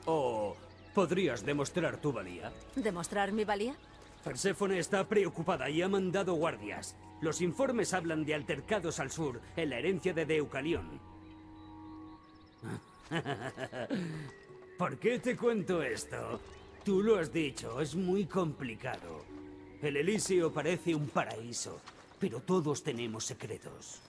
O podrías demostrar tu valía. ¿Demostrar mi valía? Perséfone está preocupada y ha mandado guardias. Los informes hablan de altercados al sur, en la herencia de Deucalión. ¿Por qué te cuento esto? Tú lo has dicho, es muy complicado. El Elíseo parece un paraíso, pero todos tenemos secretos.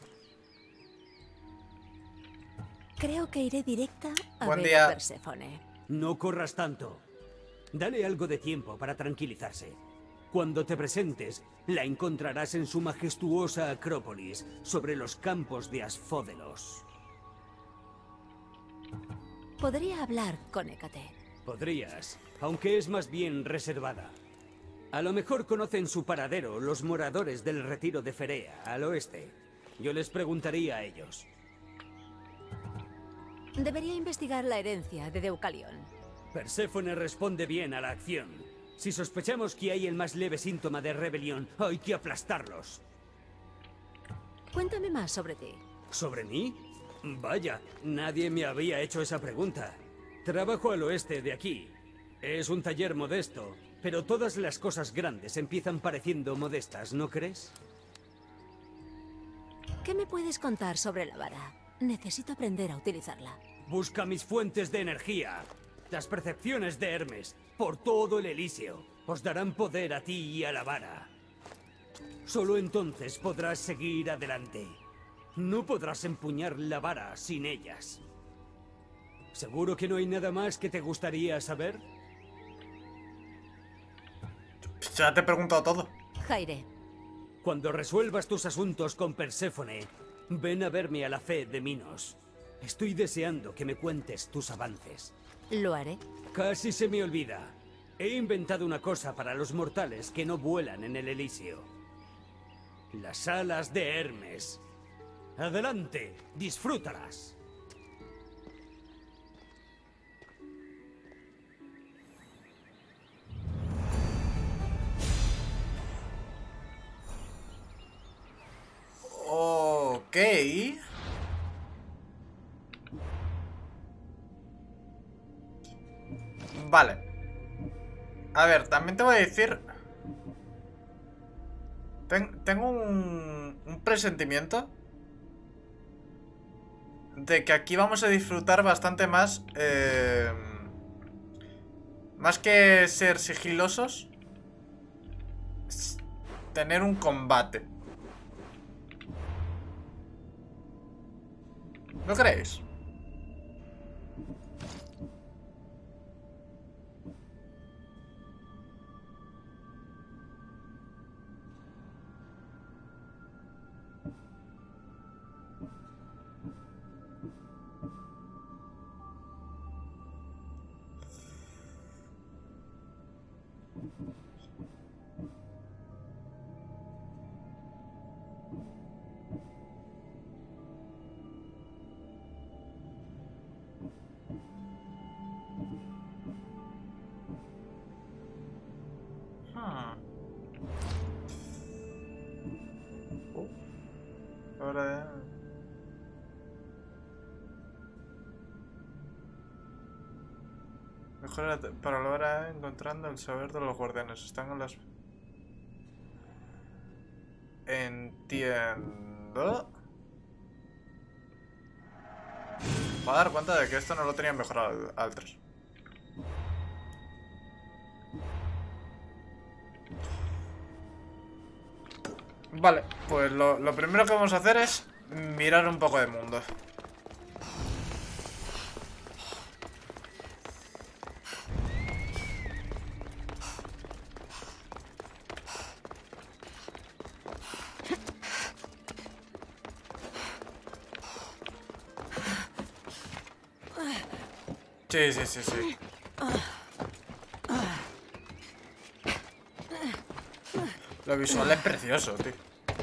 Creo que iré directa a Buen ver día. a Perséfone. No corras tanto. Dale algo de tiempo para tranquilizarse. Cuando te presentes, la encontrarás en su majestuosa Acrópolis, sobre los campos de Asfódelos. Podría hablar con Hécate. Podrías, aunque es más bien reservada. A lo mejor conocen su paradero los moradores del retiro de Ferea, al oeste. Yo les preguntaría a ellos. Debería investigar la herencia de Deucalión. Perséfone responde bien a la acción. Si sospechamos que hay el más leve síntoma de rebelión, hay que aplastarlos. Cuéntame más sobre ti. ¿Sobre mí? Vaya, nadie me había hecho esa pregunta. Trabajo al oeste de aquí. Es un taller modesto, pero todas las cosas grandes empiezan pareciendo modestas, ¿no crees? ¿Qué me puedes contar sobre la vara? Necesito aprender a utilizarla. Busca mis fuentes de energía. Las percepciones de Hermes, por todo el Elíseo, os darán poder a ti y a la vara. Solo entonces podrás seguir adelante. No podrás empuñar la vara sin ellas. ¿Seguro que no hay nada más que te gustaría saber? Ya te he preguntado todo. Jaire, Cuando resuelvas tus asuntos con Perséfone, ven a verme a la fe de Minos. Estoy deseando que me cuentes tus avances. lo haré. Casi se me olvida. He inventado una cosa para los mortales que no vuelan en el Elíseo. Las alas de Hermes. Adelante, disfrútalas. Ok. Vale. A ver, también te voy a decir... Tengo un presentimiento de que aquí vamos a disfrutar bastante más. Más que ser sigilosos, tener un combate. ¿No creéis? Ahora... Mejor para lograr encontrando el saber de los guardianes. Están en las... Entiendo. Me voy a dar cuenta de que esto no lo tenía mejorado al 3. Vale, pues lo primero que vamos a hacer es mirar un poco de mundo. Sí. Lo visual es precioso, tío.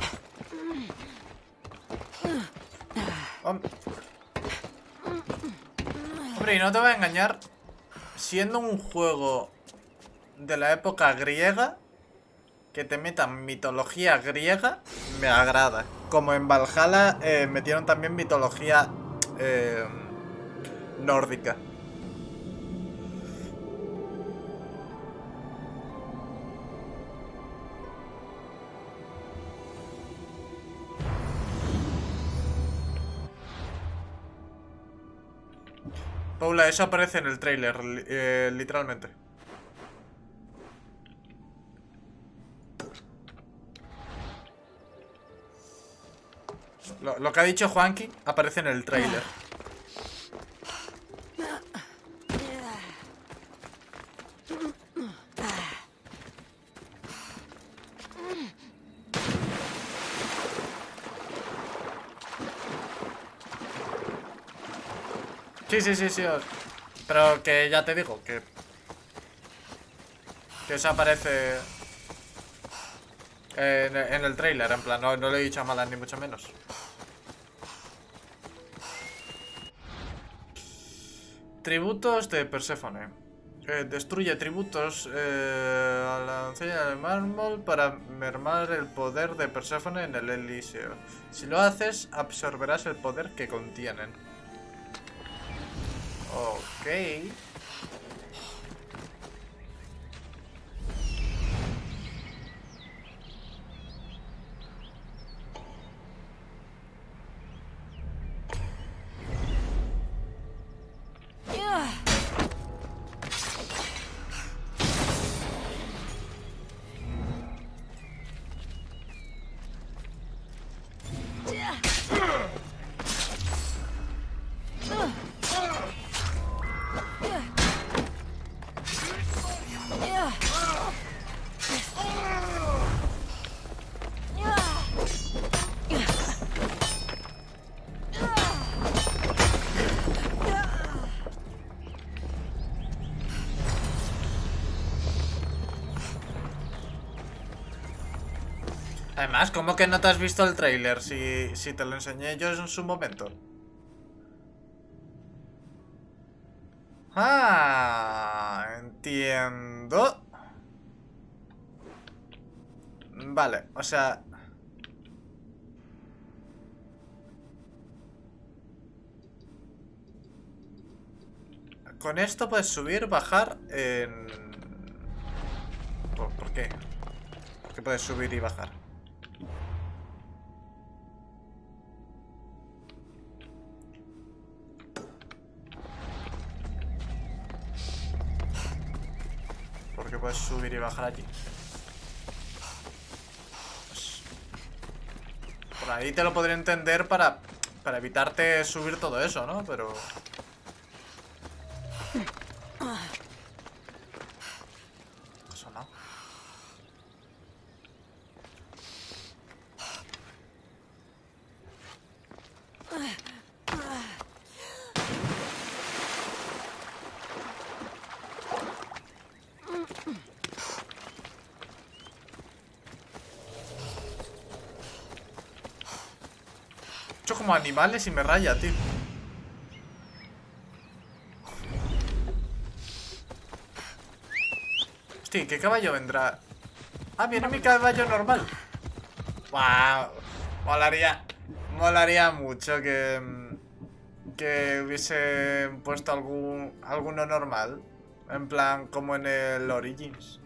Hombre, y no te voy a engañar. Siendo un juego de la época griega, que te metan mitología griega, me agrada. Como en Valhalla metieron también mitología nórdica. Paula, eso aparece en el tráiler, literalmente. Lo que ha dicho Juanqui aparece en el tráiler. Sí. Pero que ya te digo que eso aparece en el tráiler, en plan, no lo he dicho a malas ni mucho menos. Tributos de Perséfone. Destruye tributos a la doncella de mármol para mermar el poder de Perséfone en el Elíseo. Si lo haces, absorberás el poder que contienen. Ok. Además, ¿cómo que no te has visto el tráiler si te lo enseñé yo en su momento? Ah, entiendo. Vale, o sea... Con esto puedes subir, bajar en... ¿Por qué? ¿Por qué puedes subir y bajar? ¿Por qué puedes subir y bajar allí? Pues, por ahí te lo podría entender para evitarte subir todo eso, ¿no? Pero... Eso no. Hecho como animales y me raya, tío. Hostia, ¿qué caballo vendrá? Ah, viene mi caballo normal. Wow. Molaría mucho que hubiese puesto alguno normal. En plan, como en el Origins.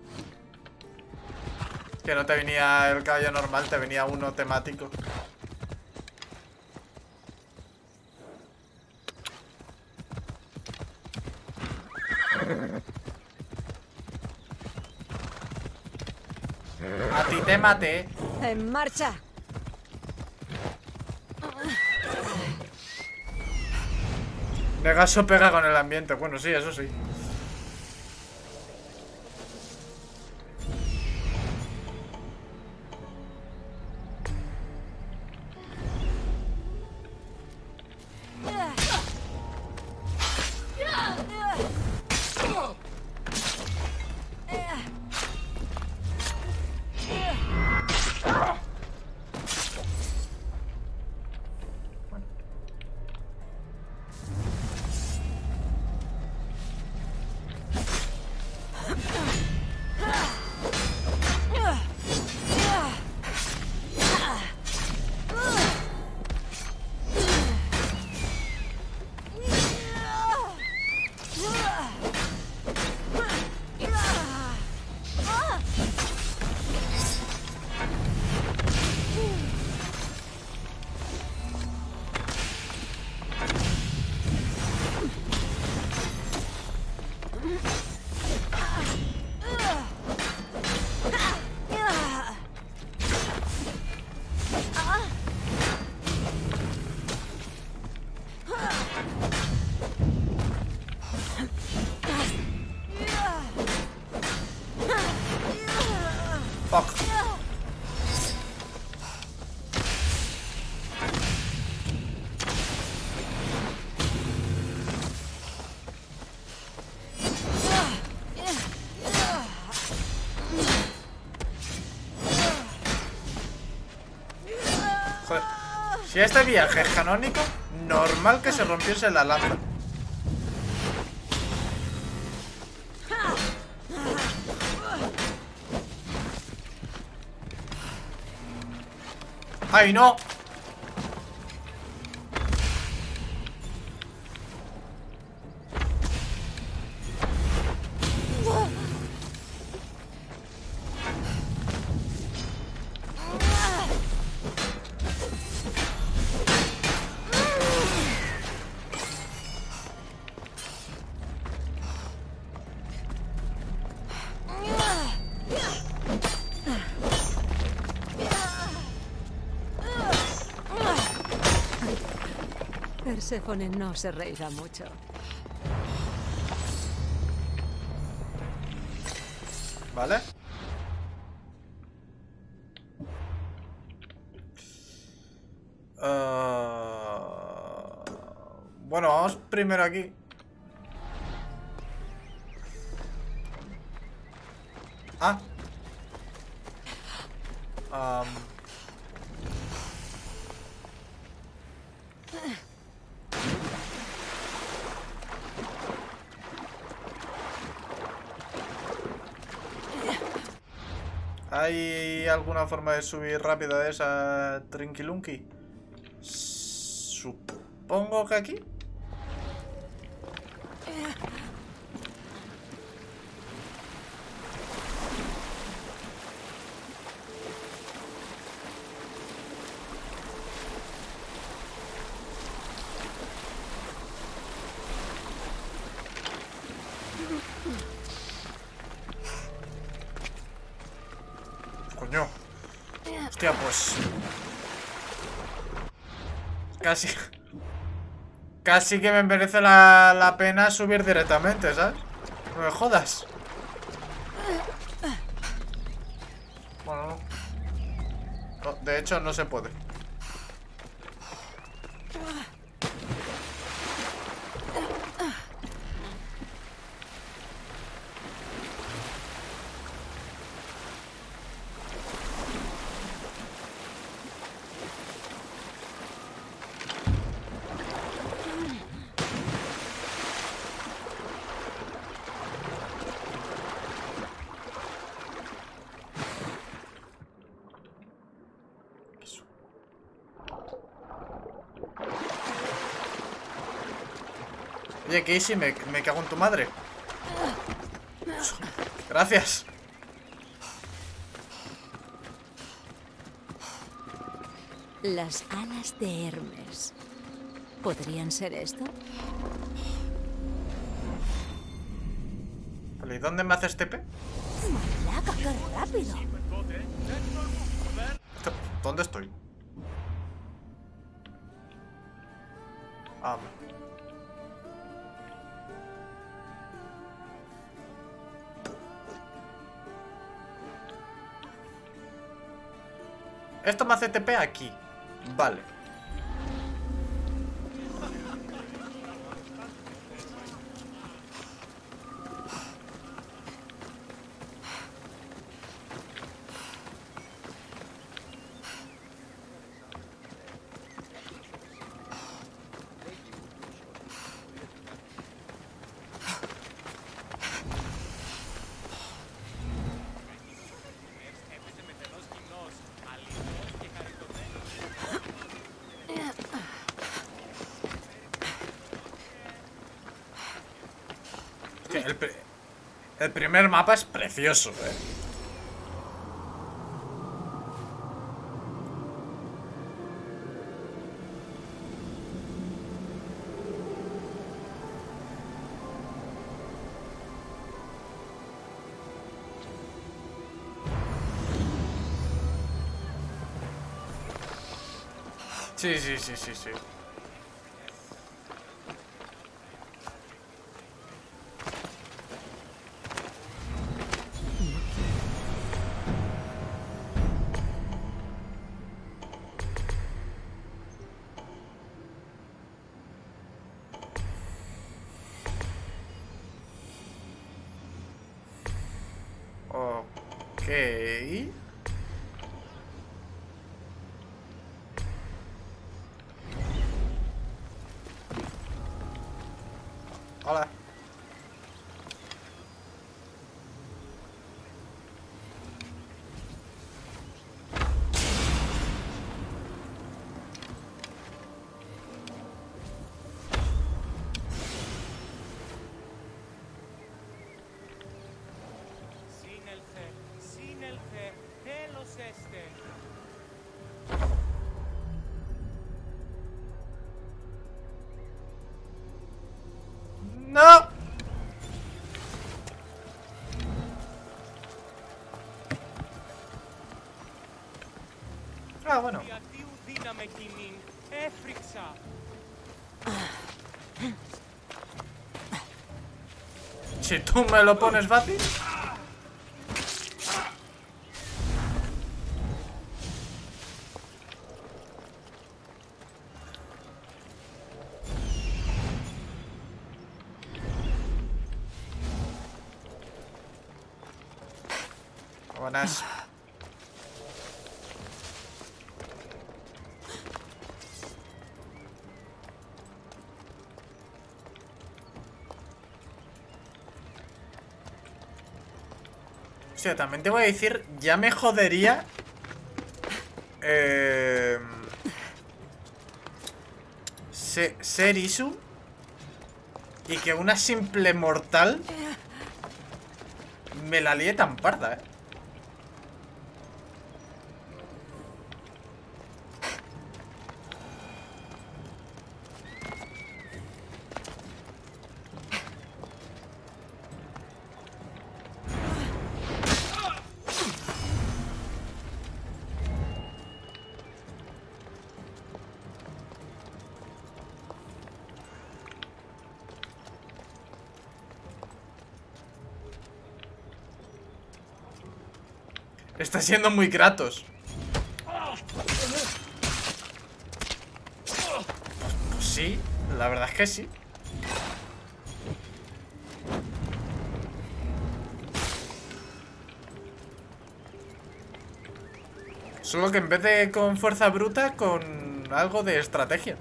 Que no te venía el caballo normal, te venía uno temático. A ti te maté. ¡En marcha! Negaso pega con el ambiente. Bueno, sí, eso sí. Si este viaje es canónico, normal que se rompiese la lanza. ¡Ay, no! Perséfone no se reirá mucho. ¿Vale? Bueno, vamos primero aquí. Ah. ¿Hay alguna forma de subir rápido a esa Trinquilunqui? Supongo que aquí. Coño. Hostia, pues... Casi que me merece la pena subir directamente, ¿sabes? No me jodas. Bueno, no. No, de hecho, no se puede. Oye, Casey, me cago en tu madre. Gracias. Las alas de Hermes. ¿Podrían ser esto? Vale, ¿y dónde me haces TP? ¡Malaca, qué rápido! ¿Dónde estoy? Ah, esto me hace TP aquí. Vale. El primer mapa es precioso, Sí, sí, sí, sí, sí. Ok. Ah, bueno. Si tú me lo pones fácil. Buenas. O sea, también te voy a decir, ya me jodería ser Isu y que una simple mortal me la líe tan parda, Está siendo muy Kratos. Pues sí, la verdad es que sí. Solo que en vez de con fuerza bruta, con algo de estrategia.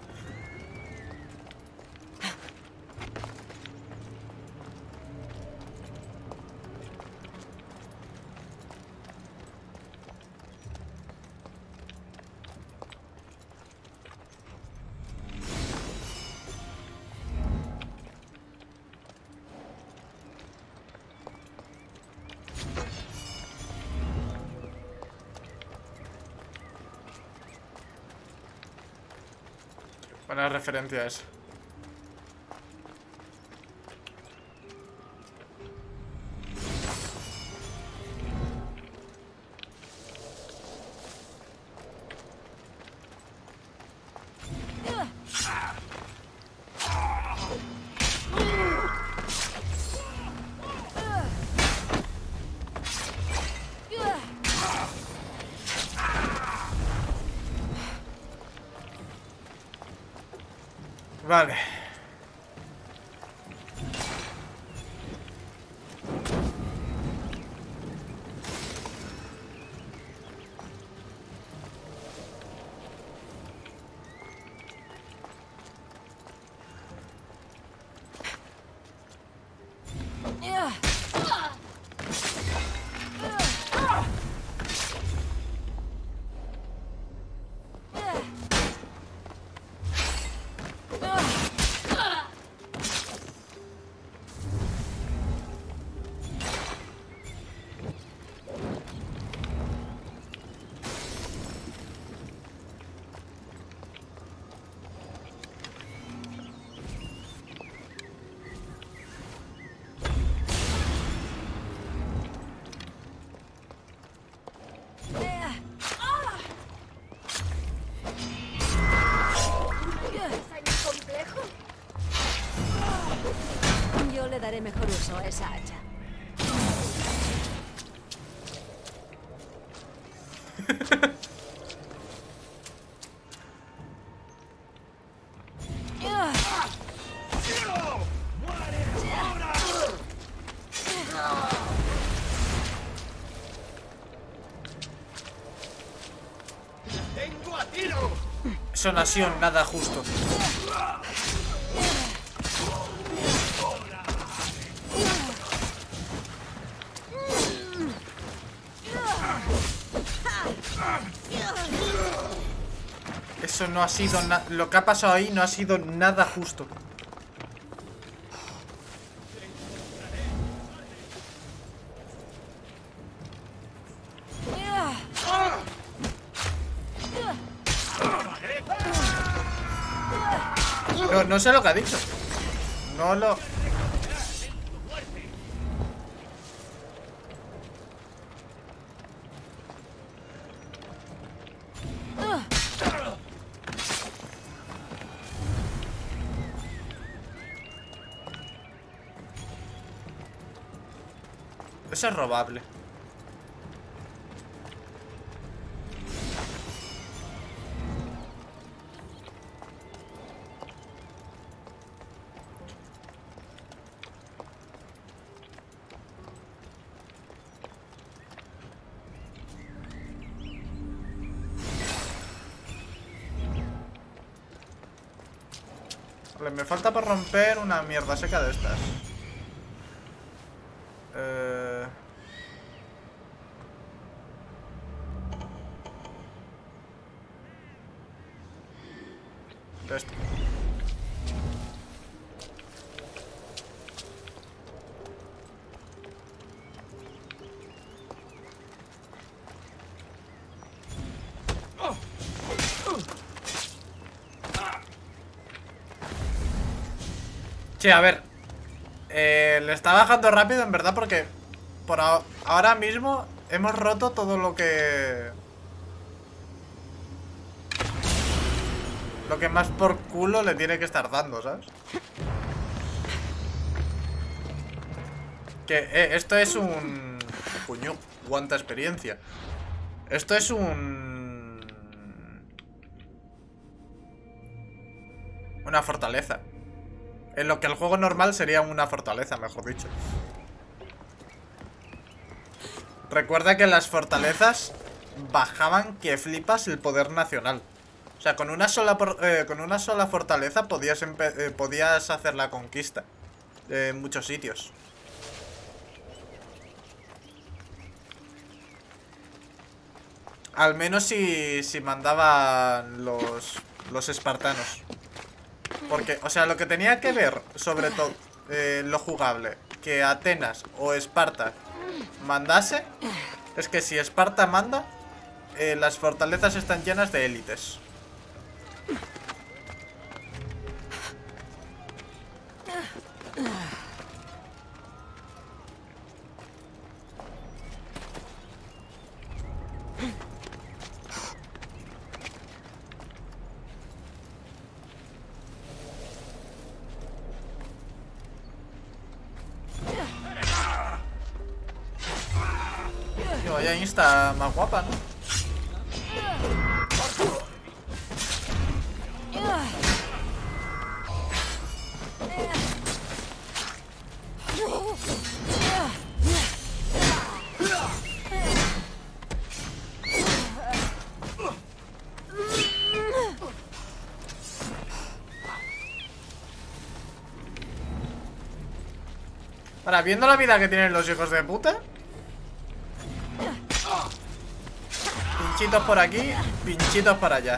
Buena referencia esa. Vale. Yo le daré mejor uso a esa hacha. Eso no ha sido nada justo. Eso no ha sido nada. Lo que ha pasado ahí no ha sido nada justo. No, no sé lo que ha dicho. No lo... Eso es robable. Vale, me falta por romper una mierda seca de estas. Esto. Sí, a ver. Le está bajando rápido, en verdad, porque por ahora mismo hemos roto todo lo que... Lo que más por culo le tiene que estar dando, ¿sabes? Que esto es un... Coño, cuánta experiencia. Esto es un... Una fortaleza. En lo que el juego normal sería una fortaleza, mejor dicho. Recuerda que las fortalezas bajaban que flipas el poder nacional. O sea, con una sola fortaleza podías hacer la conquista en muchos sitios. Al menos si mandaban los espartanos. Porque, o sea, lo que tenía que ver, sobre todo, lo jugable, que Atenas o Esparta mandase, es que si Esparta manda, las fortalezas están llenas de élites. Tío, vaya insta más guapa, ¿no? Ahora, viendo la vida que tienen los hijos de puta. Pinchitos por aquí, pinchitos por allá.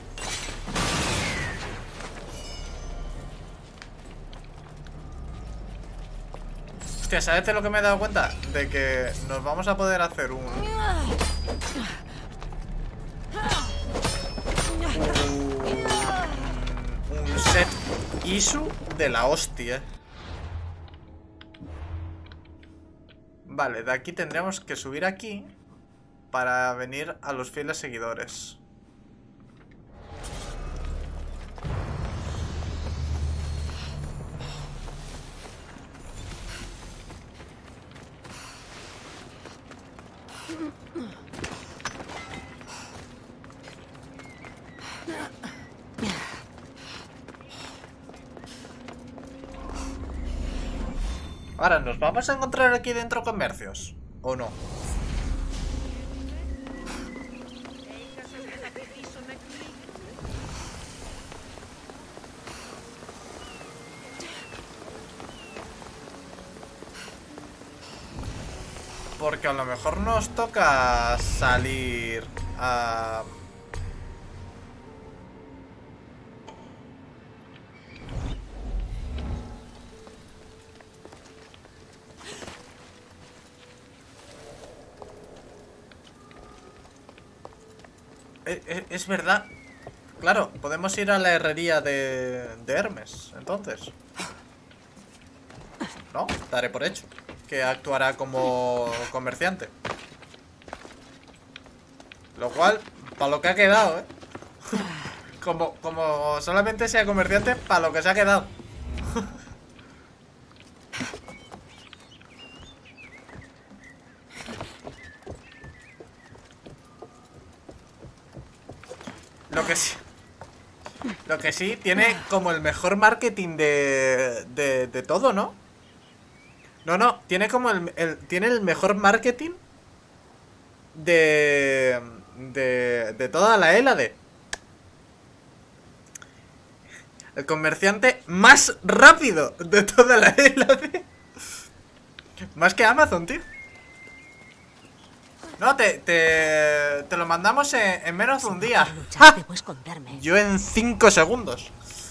Hostia, ¿sabes de lo que me he dado cuenta? De que nos vamos a poder hacer un set ISU de la hostia. Vale, de aquí tendremos que subir aquí para venir a los fieles seguidores. Ahora, ¿nos vamos a encontrar aquí dentro comercios? ¿O no? Porque a lo mejor nos toca salir a... Es verdad. Claro, podemos ir a la herrería de Hermes, entonces. ¿No? Daré por hecho que actuará como comerciante. Lo cual, para lo que ha quedado, ¿eh? Como solamente sea comerciante, para lo que se ha quedado. Lo que sí, tiene como el mejor marketing de todo, ¿no? No, tiene como tiene el mejor marketing de toda la Hellade. El comerciante más rápido de toda la Hellade. Más que Amazon, tío. No, te lo mandamos en menos de un día. ¡Ja! Debo esconderme. Yo en 5 segundos.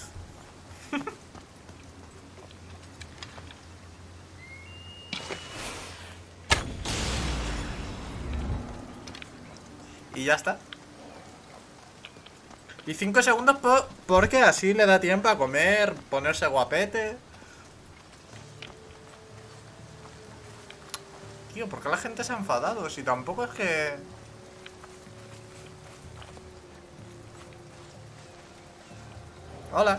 Y ya está. Y 5 segundos porque así le da tiempo a comer, ponerse guapete. Tío, ¿por qué la gente se ha enfadado? Si tampoco es que... Hola.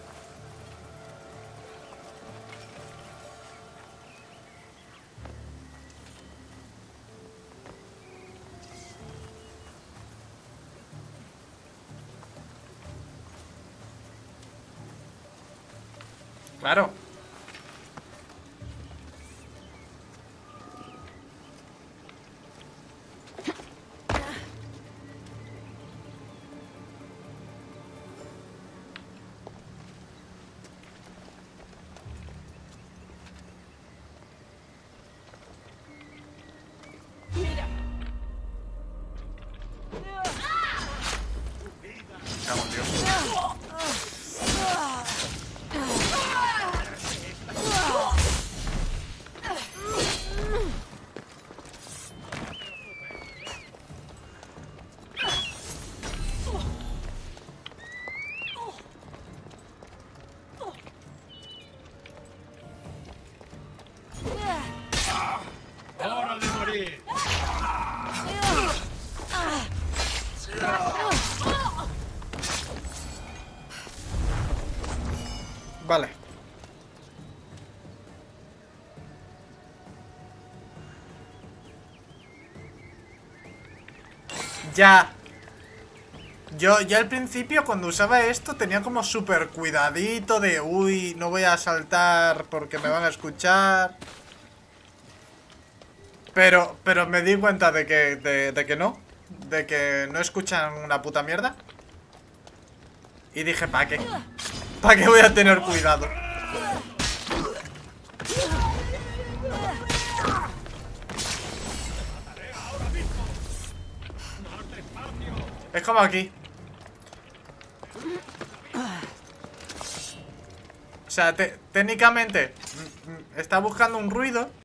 Claro. Cago en Dios. ¡Hora de morir! Vale. Ya. Yo al principio cuando usaba esto tenía como súper cuidadito de... Uy, no voy a saltar porque me van a escuchar. Pero me di cuenta de que no. De que no escuchan una puta mierda. Y dije, ¿para qué? ¿Para qué voy a tener cuidado? Es como aquí. O sea, técnicamente está buscando un ruido